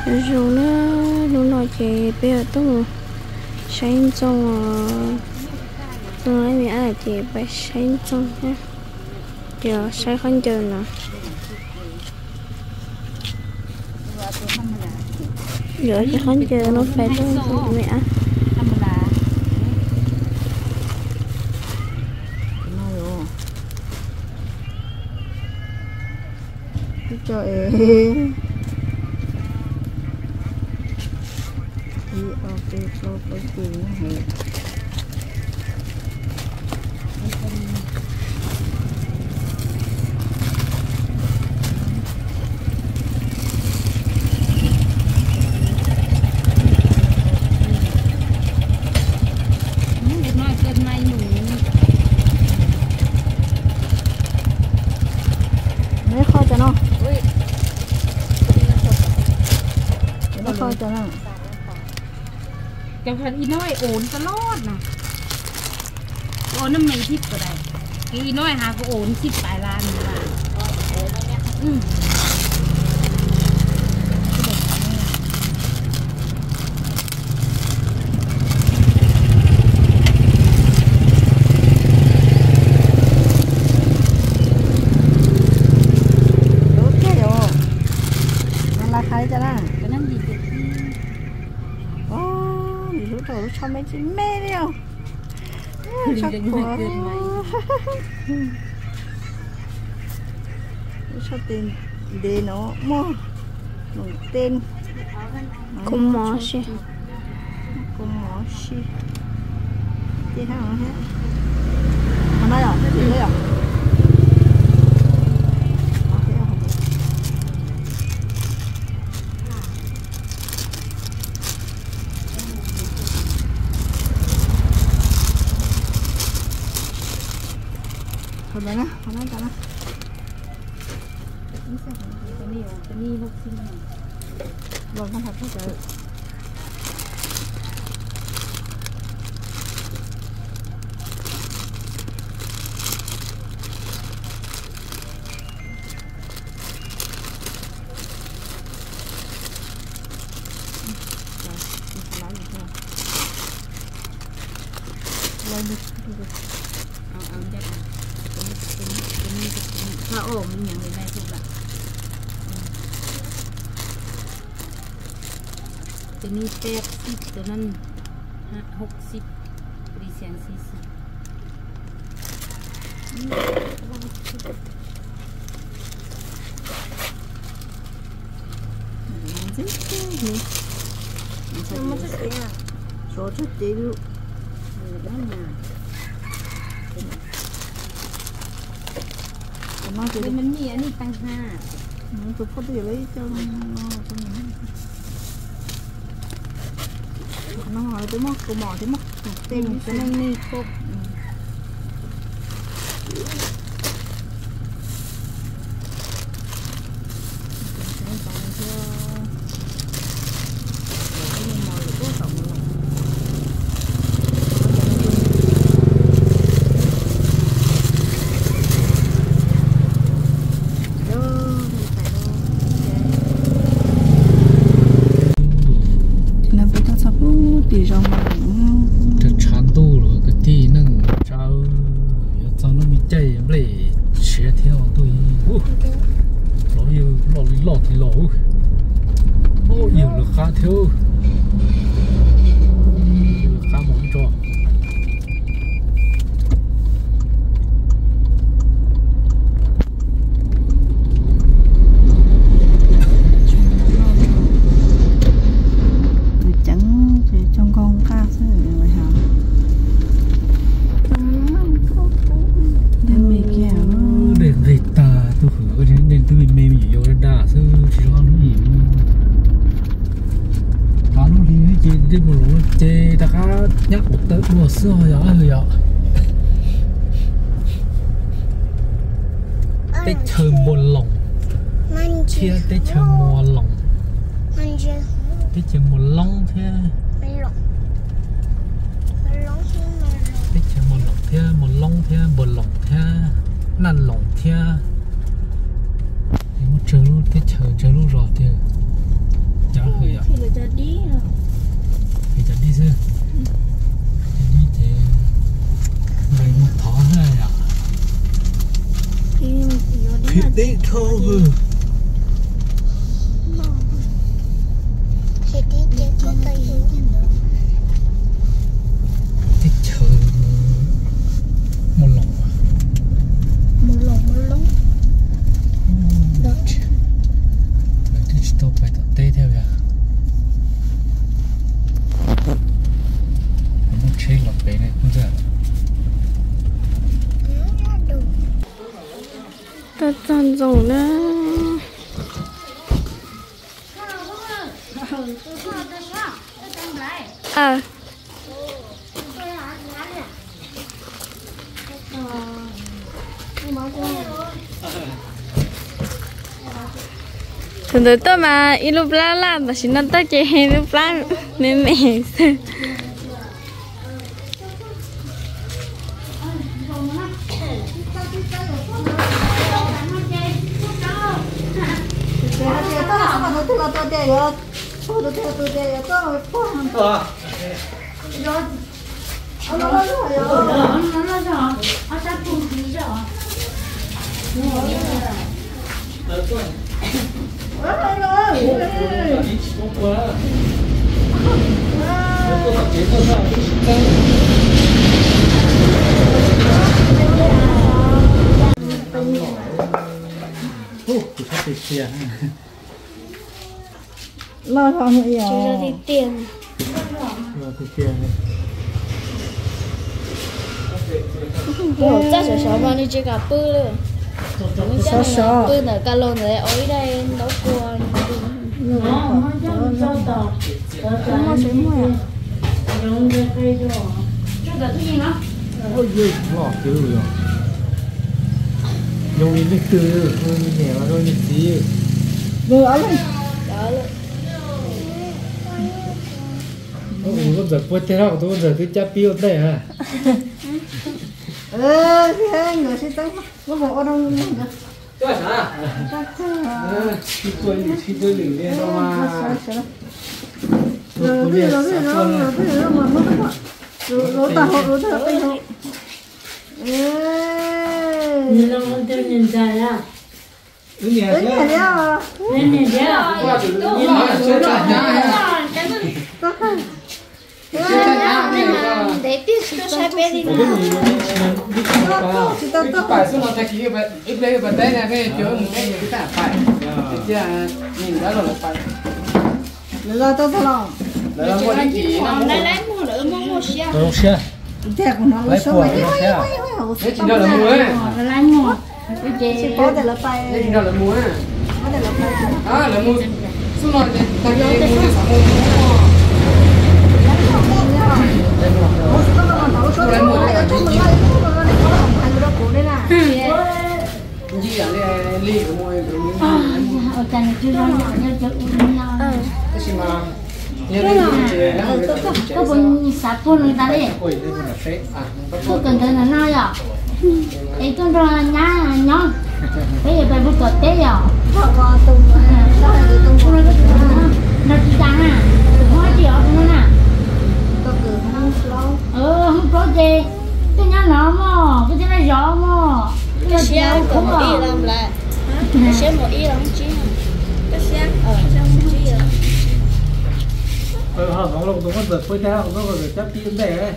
rồi nó nói chị bây giờ tôi sáng trong tôi nói mẹ là chị phải sáng trong nhé giờ sáng không chờ nè giờ chị không chờ nó phải đúng mẹ cho em đi ok cho chị này จังพันอีน้อยโอนตลอดนะโอนน้ำไม่ทิพย์ก็ได้อีน้อยหาก็โอนทิพย์ปลายล้านนี่ล่ะรู้แค่เดียวมันราคาจะน่าก็นั่งดีจุดอ๋อรู้ตัวรู้ชอบไม่จริงแม่เดียวชอบหัวชอบเต้นเดนเนาะมั่วหนุ่มเต้น cũng mò xí cũng mò xí đi ha hả hôm nay rồi đi rồi thôi đấy nè hôm nay cả nè cái ni lúc sinh rồi con thật hết rồi lên đi ถ้าโอ้มันอย่างไรถูกละตัวนี้80ตัวนั้น60รีเซียน40 มันจะเป็นอ่ะโซ่ชุดเดียวได้ไงมันมีอันนี้ตั้งห้าคือพอดีเลยเจ้าน้องหอยตัวมอกตัวหมอตัวมอกเต็มตัวนั่งนี่ครบ地上嘛， 这长度了个地弄找，找那么窄不嘞？斜条对，老的老，有了下条，下猛着。đi một lúc chơi ta cá nhắc một tới mùa xưa rồi tết chơi mùa lồng chia tết chơi mùa lồng tết chơi mùa lông thế tết chơi mùa lồng thế mùa lông thế mùa lồng thế năn lồng thế một chơi luôn tết chơi luôn rồi thì chả châu hư thích chơi một lồng mình thích stop phải tập tê theo kìa nó chơi lọt bé này cũng được ta chọn dùng đó thường tới tôi mà ít lúc lá là mà xin nó tới chơi hay lúc lá nên mẹ lo cho người chỉ là đi tiền rất sợ mà đi chơi cà phê luôn bữa nữa cá lô này ở đây nấu cua ôi giời ngọt dữ rồi dùng đi nước từ thôi nhẹ vào thôi nhẹ tí vừa ở đây có giờ quên thế nào tôi giờ tôi chắp piêu đây hả thế người sẽ tới có bộ ở đâu nữa tôi hả khi tôi lử đi đâu mà rồi ta hộ rồi ta tay hộ nhìn nó không theo nhìn dài à cái nhà đấy nhìn đấy à để tiếp cho sai bé đi phải xuống nó thấy cái ít lấy cái tay này cái chỗ cái cái tả phải chứ nhìn đã rồi phải rồi tôi sao lòng là mua đi chỉ nó lấy mua nữa mua xe không xe thế của nó số mấy cái chỉ đó là mua á là mua chỉ có để là tay cái chỉ đó là mua á có để là tay là mua xuống nó thay cái mua cái sản mua gì à ly của mua ở trên chưa ra nhỏ như chỗ cái gì mà có bốn sát bốn người ta đi tôi cần tới là nói à ấy tôi ra nhá nhón bây giờ phải bút cột té rồi nó chỉ tăng à hóa chị ở trong nó nè không có gì cái nhà nó mà cái này rõ mà cái xe có một ý làm lại cái xe một ý làm chi cái xe không chi nó lồng tôi có giật với theo nó có giật chấp tim để đấy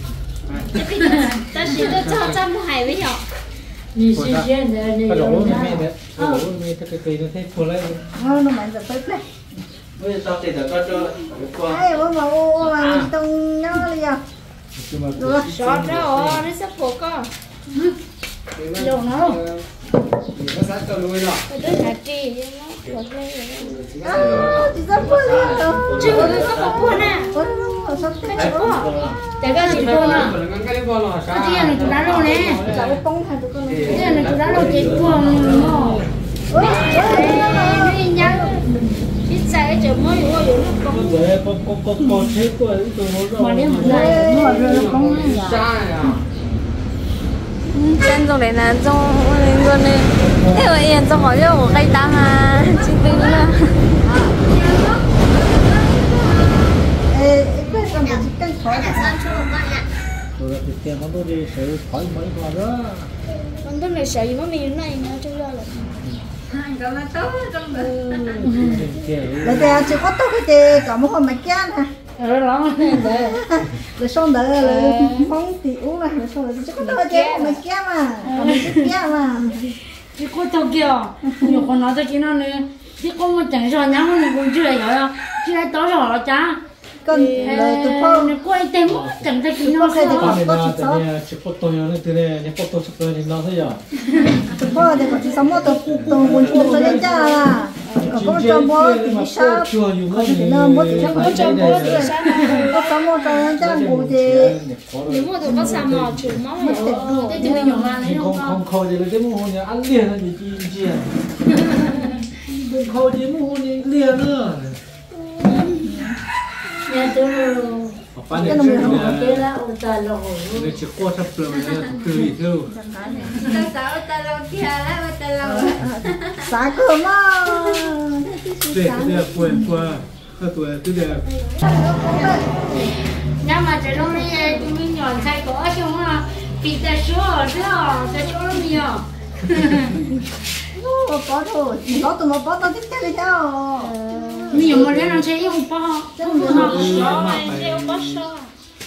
ta chỉ có cho trăm hải với nhỏ 你是现在那 cái lỗ 个 nó mê đấy cái lỗ nó mê cái cây nó thấy phù lấy nó mạnh giật tới đây bây giờ tao thì tao cho qua ai mà ô mà tung nó đi à sọt đó nó sắp phụ con dầu nó nó sát cho nuôi rồi tôi tới hạt trì nó phụ lên chỉ rất vui rồi chứ nó có buồn à cái chỗ tại cái gì cô nè cái đấy là sao cái này chúng ta đâu nè là cái công thành tụi con này cái này chúng ta đâu chết cuồng mà đi nhá biết sai cái chỗ mới vô vô nó con rồi con thấy của tôi nó mà nếu mà này mà rồi nó không hay à sai à chân dùng để là dùng luôn đi thế mà yên trong hỏi cho cây tăng à chị tư là cái con chỉ cây khói rồi thì tiền nó đi sẽ khỏi mấy con đó con tôi này sợ gì mà mình này nó chơi ra là Bây giờ chỉ có tôi cái gì có một con máy kia nè. Rồi xong đó là phong thì uống này, rồi xong rồi chỉ có tôi cái máy kia mà, còn máy kia mà. Chỉ có tôi kia, nhiều con nói tôi chỉ nói nữa, chỉ có một chẳng sao nhá, mình cũng chưa hiểu đâu, chưa thấy tối rồi cha. Còn tụi phong cô ấy tên mất chẳng thấy kỹ nó cái gì sao. chỉ có tôi nó từ đây, những có tôi sắp tới nó thế giờ. tụi phong thì có chỉ sống một tụi muốn chụp cho đến cha là. Còn có trong bố thì sao? Còn thì nó bố thì trong bố thì sao? Có sống một trong trong bố thì Nếu mà tụi có sao mà chủ máu mà thế thì mình nhỏ mà lấy không con. Không khâu thì lấy cái mũ nhà ăn liền là gì chi khâu thì mũ liền nữa. Nhà tôi cái nông nghiệp không cái là ông ta lo. Người chỉ qua sắp tới là từ gì thôi. xả cửa mà. Để cái đẹp quên qua, các tuổi cứ đẹp. Nhưng mà trời đông này tụi mình nhọn sai có chung là bị ta số chứ ta số nó nhiều. Có thôi, có tụi nó có tao thích cái đi theo. Nhiều mà nó sẽ yêu bao, không được học. Yêu có số.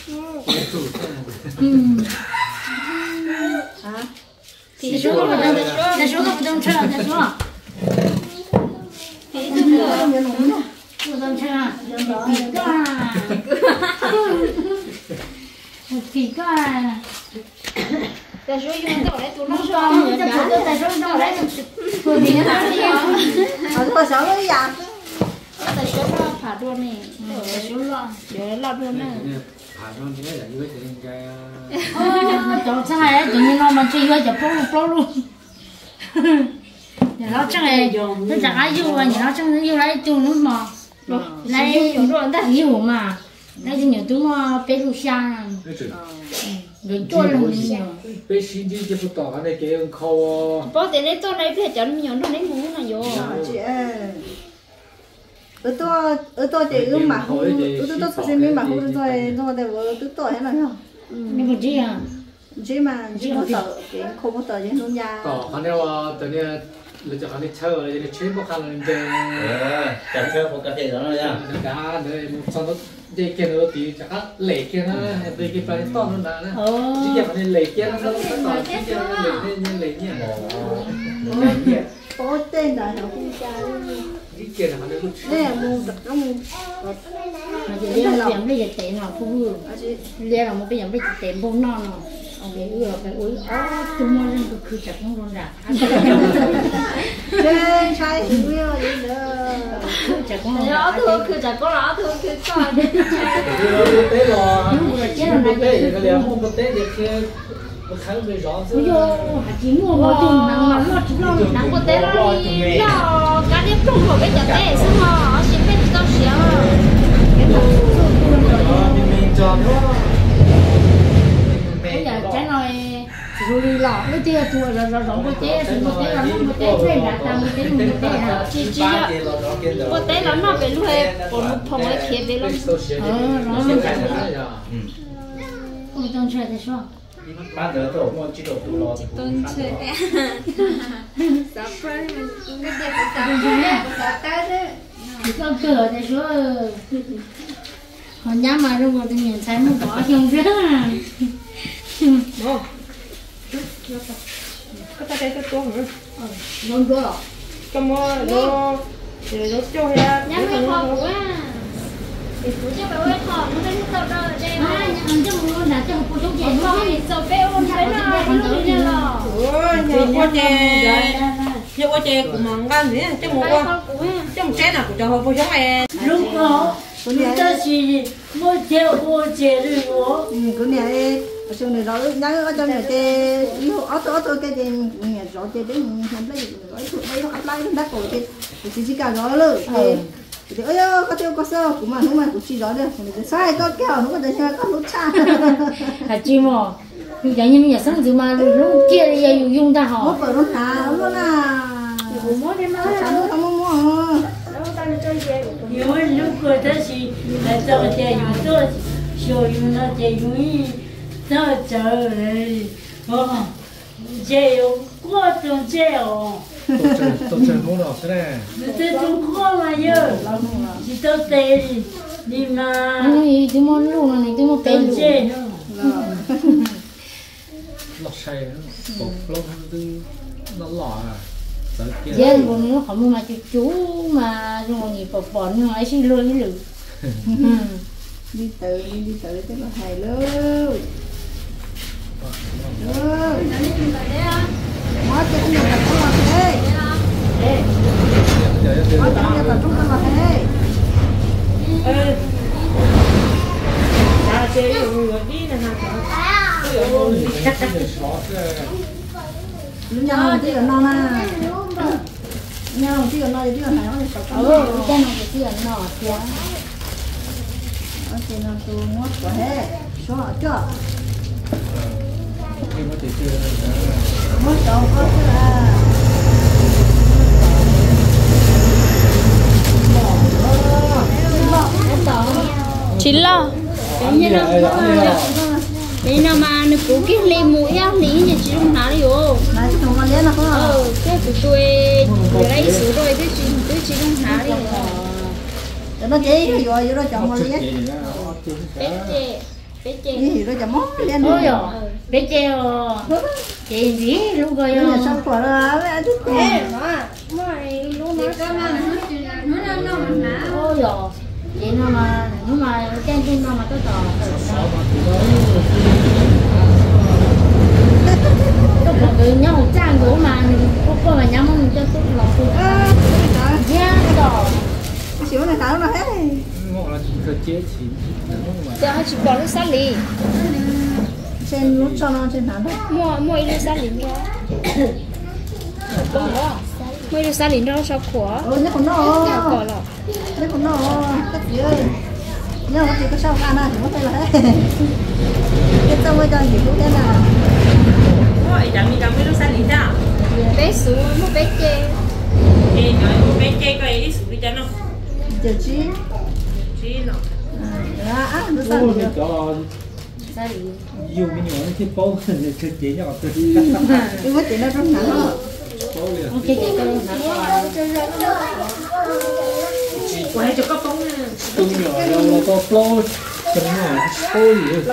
Thì số không đông chơi, ta số. Thì nó Không đông chơi. Kỳ coi. Ta số dùng đâu đấy tụi nó số. Ta số đâu đấy. Vừa thì nó đi. thôi sợ nó giặt. Ta số nó phá luôn này. Ta số lo, để lo luôn này. Nó thế là như vậy thì cái Trời sao tự nhiên nó mà chơi với chụp pro luôn. Nhà nó chắc là nó chẳng ai yêu mà nhà nó chắc nó yêu lấy chung nó mà. Lấy rồi ta yêu mà. Lấy cho nhiều thứ mà bé lu xa. Rồi cho luôn nhiều. bé xin đi cho tao cái này cái ông khâu. Bố thì lấy tôi lấy phải chọn nhiều nó lấy mũ là vô. Chị ở tôi thì ương mà không, tôi phải xem mà không tôi để tôi tội hết rồi không? Nhưng mà chị à. Chị mà chị có tờ cái không có tờ trên luôn nhà. Có khả năng là tự nhiên là cho khả năng chơi là để chơi một khả năng để chẳng chơi một cái gì đó rồi nha. cá để một sau đó để cái nữa thì chắc lệ cái nó để cái phải to hơn đó nữa. Chỉ cái phải lệ cái nó to chỉ cái lệ nhỉ. Có tên là nó không cha. Cái kia là phải lúc. Đây là mua đặt nó mua. Mà chị lấy một bây giờ tệ nào không vừa. Lấy là một bây giờ bây giờ tệ bông non rồi. Ông để ưa phải uống. Chúng nó lên cứ chặt không luôn ra. Chơi sai thì biết rồi đi nữa. Chặt không. Nó thường cứ chả có nó thường cứ coi đi. Thế là chết là này cái liền không có tế thì kia kháng về rõ chứ. Ôi dồi, chỉ mua một chừng nắng chỉ lo Nắng có tế nó đi nó cá điệp trong một cái chả tế xong rồi chỉ biết tao xéo. Mình chọn đó. Bây giờ trái nói rồi đi lọ cái tia chùa rồi rồi có tế thì có tế là nó có tế thuê đã tăng cái tế một tế hả? Chỉ có tế là nó phải lúc hay còn một phòng ấy kia về luôn. Nó ôi tôi chơi thế sao? Ba đứa tổ mua chỉ đồ tu lo. Tôn chơi thế. Sắp rồi mình cũng biết được sắp tới đấy. Thì con cửa thế sao? Còn nhá mà đâu có tự nhiên sai một bỏ không chứ. Đó. Có ta đây tôi nữa. Ngon quá. Cầm nó để nó cho ra. Nhá mấy con quá. Thì phụ cho bà ơi họ nó đến tao đâu đây mà. Ăn cho mua là cho phụ cho Em không thì sao bé ôn thấy nó nó đi là. Ôi, nhà qua chè của mong gan gì chứ một con. Chứ một chén nào của cho họ vô giống em. Lúc đó ta chỉ mua chè rồi đó. Cái này ở trong này đó nhớ ở trong này chè yêu ở tôi cái chè nhà rõ chè đến không lấy lấy nó lấy nó đắt rồi thì chỉ cả đó luôn. Thì ơi có tiêu có sơ của mà không mà của chị đó được thì sai có kéo nó có thể có lút cha. Là chi mà nhưng chẳng như bây giờ sáng giờ mà lúc kia thì dùng ta họ. Mất vào luôn à. Cũng muốn đem nói Sao không mua. nhiều lúc cười thế gì là cho chè dùng tôi rồi dùng nó chè dùng nó chờ này chè quá trong chè tôi chơi mua nào thế này Tôi Trung Quốc mà giờ chỉ tôi tê đi mà anh ấy tôi muốn luôn này tôi muốn tê luôn lọt say nó lọt tư nó lọt à giờ bọn nó không mà chú mà rồi nhỉ bọn nó ấy xin luôn cái lử đi tự thế là hài luôn hóa cho cái nhà tập là thế hóa cho nhà tập trung là thế lúc nhau thì non à nhau thì non thì hài nó thì tập cái này thì nó thì ở trên nó tu ngót quá hết xóa chưa ngót đầu có chứ à chín lo đây nào mà nó cố cái lấy mũi á lý nhà chị không nói rồi này không có lấy nó không cái tụi lấy số rồi tôi chị không nói rồi cho nó chế rồi nó chọn mà lấy bé chê gì nó chọn món lên ôi rồi bé chê chị gì lúc rồi nó là xong quả rồi bé thích thế ôi rồi vậy nó mà nhưng mà trên trung nó mà tôi tỏ tôi còn từ nhau trang của mà cô mà nhắm mình cho tôi lòng tôi yeah đó xíu này tháo nó hết ngộ là cơ chế chỉ giờ chỉ bỏ nước sát lì trên nút cho nó trên tháo thôi mua nước sát lì ra mua nước sát lì ra sao khổ nhớ còn nó cỏ lọ nhớ còn nó tất gì ơi nhớ nó chỉ có sao ăn à chỉ có tay là hết cái xong mới cho gì cũng thế nào Ôi, chẳng đi nước xanh đi ra. bé xuống mua bé chê Ê, nói bé chơi coi đi xuống đi cho nó. giờ chi Chứ nó. nó sao ôi cho yêu cái nhỏ nó thiết bố thiết chế nhỏ tôi cái quá chuyện nó rất nặng ok chị tôi Quay cho có phóng nè. tung nhỏ đâu là có flow chấm nhỏ ôi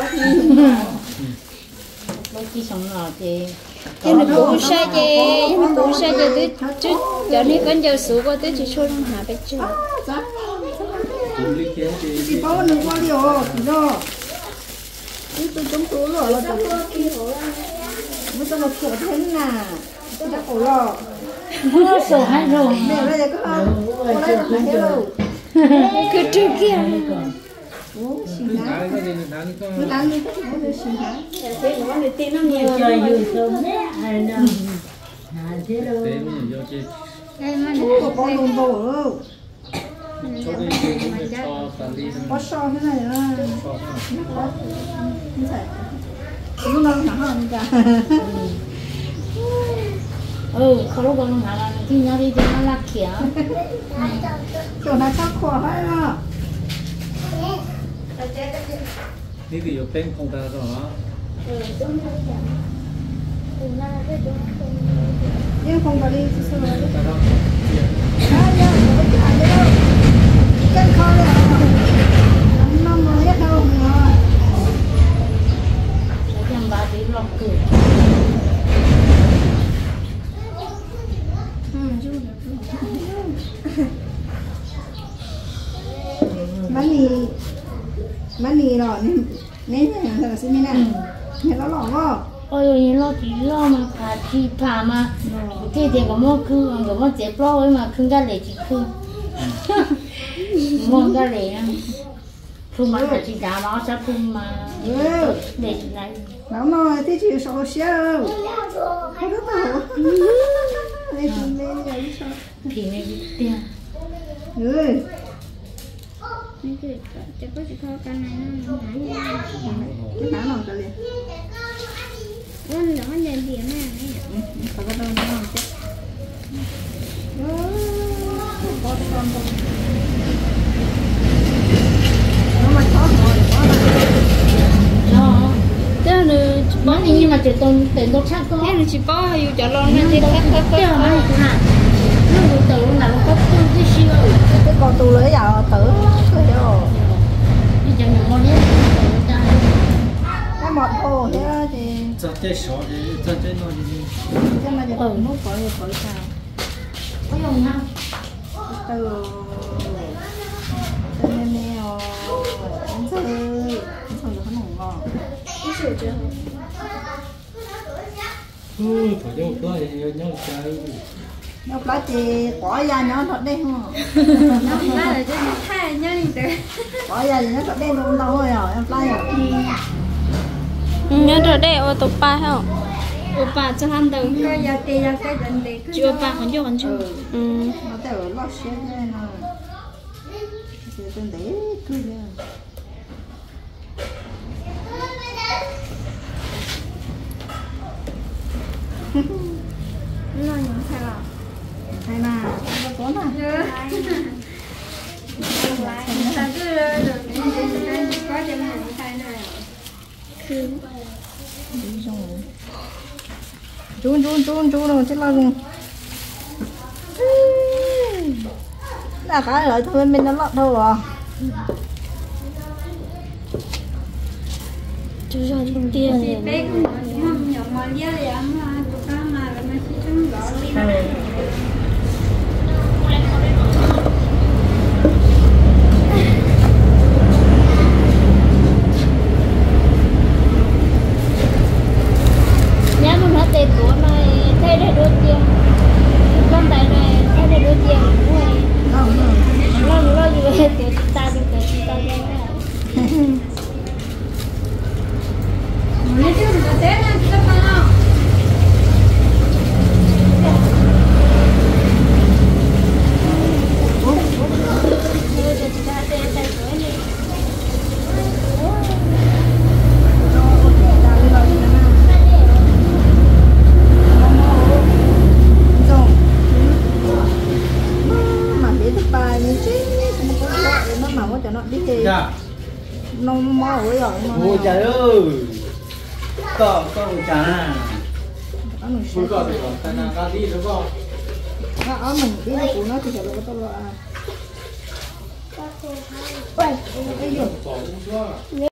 lúc chỉ sống ngọt thì thế là cũng sai chê cũng sai chê tôi chứ giờ này vẫn giờ số qua tôi chỉ cho nó hạ bé chê chỉ có đừng qua đi rồi thì nó tôi chống túi rồi là chống mới cho nó khổ thế nào tôi đã khổ rồi sổ hai rồi mẹ bây giờ có không cô lấy được thế rồi cứ trước kia xin hả nó ăn đi nó đi xin hả thế nó để tin nó nhiều rồi nhiều sớm đấy ai đâu thế đâu có con luôn bầu đâu có so thế này nữa như thế nó ngon hả không cả không lúc còn hả là khi nhau đi thì nó lạc khéo chỗ này chắc khổ hay là นี่คืออยู่เป็นของตาต่อเนาะ nhưng không có đi sơ rồi ตาต้อง chân kho đấy nó mới hết đâu mà em ba tí lòng cười mani rồi nên là là xin nè nhà nó lỏng không ôi nhìn lo chỉ lo mà phá chi phá mà thế thì có mua cứ có mua chế pro ấy mà không ra để chỉ không mua ra để không mà chỉ đá nó sẽ không mà để chị này nó nói thế chị sợ sao không có tao lên vậy sao thì này tiền người chắc có chỉ có cái này nó cái hả nào cái liền nó nhận điểm này phải có đâu nó làm chứ có con không nó mà khó rồi đó thế là bón nhưng mà chỉ tôn tiền tốt chắc có thế là chỉ có yêu cho lo nên thì các cái mà hả nó tự là nó có tu cái siêu cái con tu lưỡi vào tử cái đó đi chẳng những con nhé cái một hồ thế thì cho chơi số thì cho chơi nó đi cái mà giờ nút khỏi sao có dùng không từ nên nèo ăn chơi được nó ngon phải vô cơ thì nhau chơi nó lá thì bỏ ra nó thật đen không nó là cho nó thay nhá đi từ bỏ ra thì nó thật đen không đâu rồi em play rồi nhớ rồi đây ô tô ba không opa cho hắn đầu cái giờ tiền giờ cái vấn đề chưa ba còn chưa còn chưa nó tới ở lót xe thế này thì tên đấy thôi nha nó những thay là hay mà có mà ta cứ được có cho mình thay này chú rồi chết lo luôn là cái lợi thôi mình nó lọt thôi à chú cho tiền thì bé cũng nhỏ mà giá thì ăn mà tụi ta mà là nó chỉ trắng gõ đi nhá mình hết tiền của này thay để đưa tiền con tay này thay để đưa tiền lo gì về tiền ta đi lấy chứ đừng có té nha các bạn không nó mò rồi ôi trời ơi có chả bữaก่อนthì còn tai nạn ra đi đúng không nó mình biết của nó thì phải là tôi lo à. Ôi, cái gì?